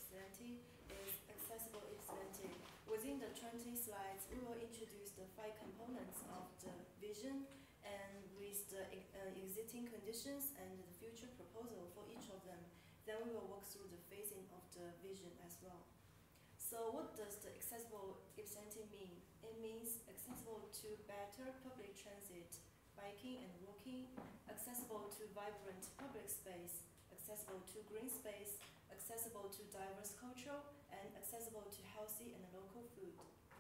Ypsilanti is Accessible Ypsilanti. Within the 20 slides, we will introduce the 5 components of the vision and with the existing conditions and the future proposal for each of them. Then we will walk through the phasing of the vision as well. So what does the Accessible Ypsilanti mean? It means accessible to better public transit, biking and walking, accessible to vibrant public space, accessible to green space, accessible to diverse culture, and accessible to healthy and local food.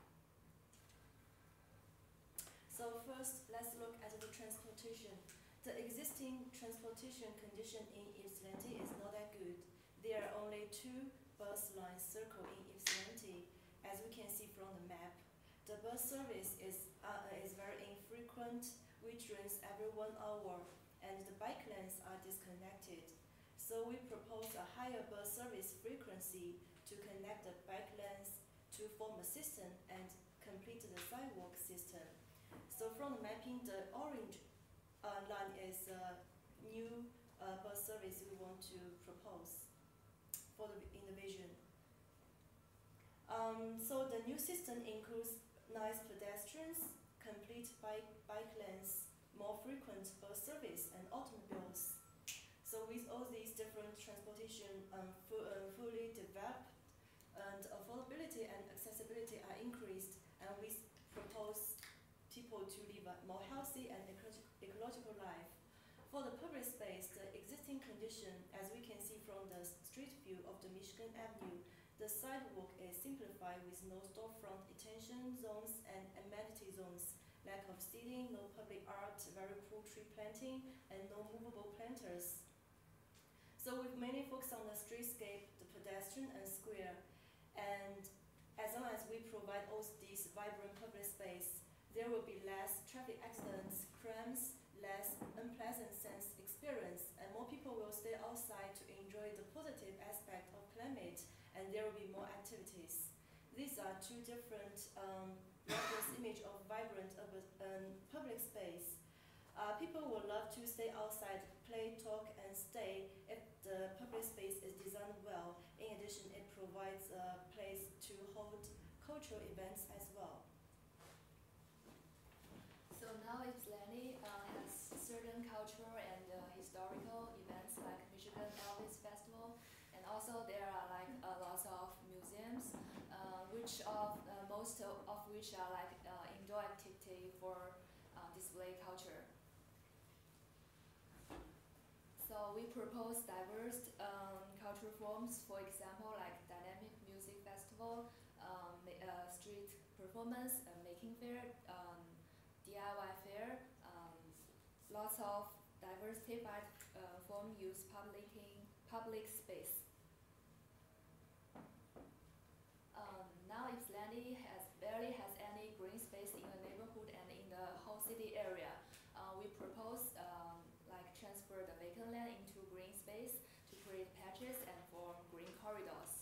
So first, let's look at the transportation. The existing transportation condition in Ypsilanti is not that good. There are only 2 bus lines circle in Ypsilanti, as we can see from the map. The bus service is very infrequent, which runs every 1 hour, and the bike lanes are disconnected. So we propose a higher bus service frequency to connect the bike lanes to form a system and complete the sidewalk system. So from the mapping, the orange line is a new bus service we want to propose in the vision. So the new system includes nice pedestrians, complete bike lanes, more frequent bus service, and automobiles. So with all these different transportation fully developed, and affordability and accessibility are increased, and we propose people to live a more healthy and ecological life. For the public space, the existing condition, as we can see from the street view of the Michigan Avenue, the sidewalk is simplified with no storefront attention zones and amenity zones, lack of seating, no public art, very poor tree planting, and no movable planters. So we've mainly focused on the streetscape, the pedestrian and square, and as long as we provide all these vibrant public space, there will be less traffic accidents, crimes, less unpleasant sense experience, and more people will stay outside to enjoy the positive aspect of climate, and there will be more activities. These are 2 different reference image of vibrant urban public space. People will love to stay outside, play, talk, and stay if the public space is designed well. In addition, it provides a place to hold cultural events as well. So now Ypsilanti has certain cultural and historical events like Michigan Elvis Festival, and also there are like lots of museums, most of which are like indoor activity for display culture. So we propose diverse cultural forms, for example, like dynamic music festival, street performance, making fair, DIY fair, lots of diversified form use public space. Now Ypsilanti barely has any green space in the neighborhood and in the whole city area. We propose like transfer the vacant land into green space to create patches and form green corridors.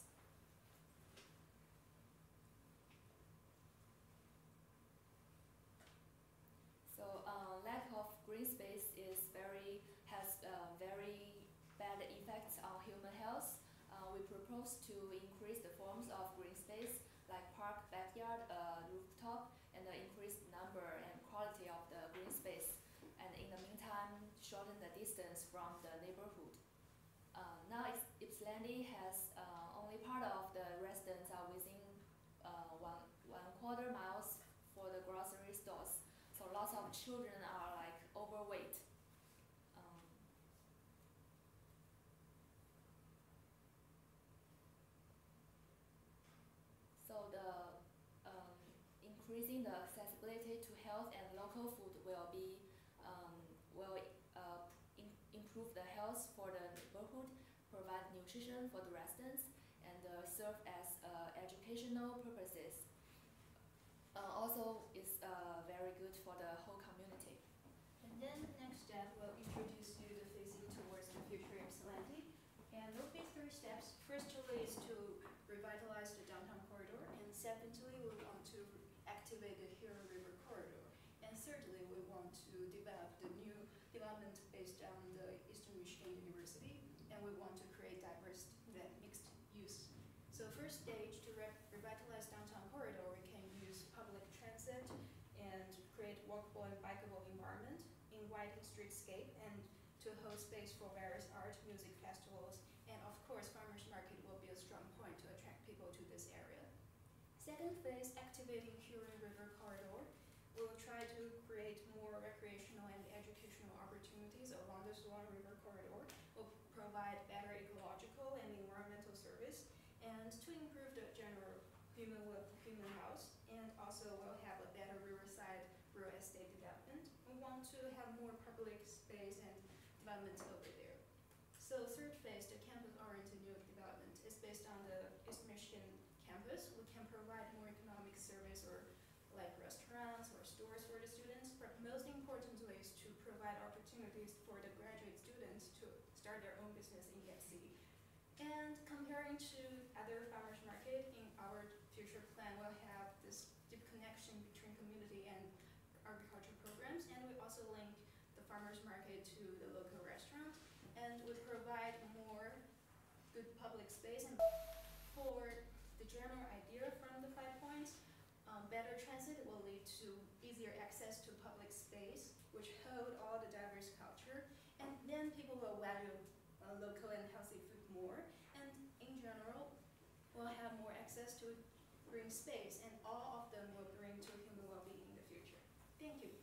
So lack of green space has very bad effects on human health. We propose to increase the forms of green space like park, backyard, rooftop, and increase the number and quality of the green space. And in the meantime, shorten the distance from the neighborhood. Now Ypsilanti has only part of the residents are within 1/4 miles for the grocery stores. So lots of children are like overweight. So the increasing the accessibility to health and local food will improve the health for the neighborhood, provide nutrition for the residents, and serve as educational purposes. Also, it's very good for the whole community. And then the next step will introduce you the phasing towards the future Ypsilanti. And there'll be 3 steps. Firstly is to revitalize the downtown corridor, and secondly we want to activate the Hero River corridor. And thirdly, we want to develop the new development based on the Eastern Michigan University, and we want to create diverse mixed use So first stage, to revitalize downtown corridor, we can use public transit and create walkable and bikeable environment, inviting streetscape, and to hold space for various art, music festivals, and of course, farmers market will be a strong point to attract people to this area. Second phase, activating Huron River corridor. We'll try to create more recreational and educational opportunities along the Swan River corridor. We'll provide better ecological and environmental service, and to improve the general human health, and also we'll have a better riverside real estate development. We want to have more public space and development over there. So third phase, the campus-oriented new development, is based on the East Michigan campus. We can provide more economic service or like restaurants or stores for the students, but most importantly is to provide opportunities for the graduate students to start their own business in that city. And comparing to other farmers market, in our future plan we'll have this deep connection between community and agriculture programs, and we also link the farmers market to the local restaurant, and we provide more good public space. And for the general idea from the 5 points, better transit will lead to easier access to public space, which hold all the diverse culture, and then people will value local and healthy food more, and in general, we'll have more access to green space, and all of them will bring to human well-being in the future. Thank you.